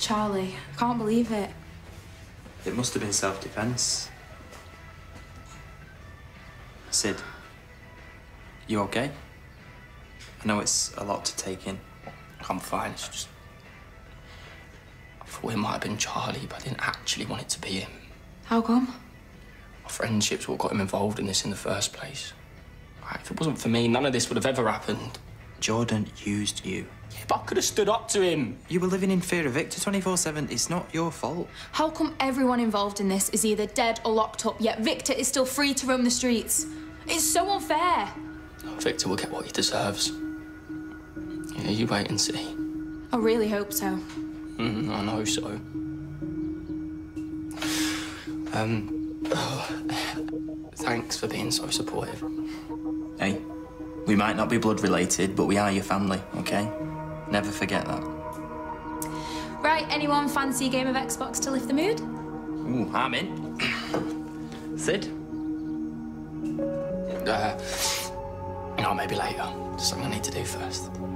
Charlie, I can't believe it. It must have been self-defense. Sid, you okay? I know it's a lot to take in. I'm fine, it's just... I thought it might have been Charlie, but I didn't actually want it to be him. How come? Our friendship's what got him involved in this in the first place. Right, if it wasn't for me, none of this would have ever happened. Jordan used you. Yeah, but I could have stood up to him. You were living in fear of Victor 24/7. It's not your fault. How come everyone involved in this is either dead or locked up, yet Victor is still free to roam the streets? It's so unfair. Victor will get what he deserves. Yeah, you wait and see. I really hope so. I know so. Thanks for being so supportive. Hey, we might not be blood related, but we are your family, okay? Never forget that. Right, anyone fancy a game of Xbox to lift the mood? Ooh, I'm in. Sid? No, maybe later. Just something I need to do first.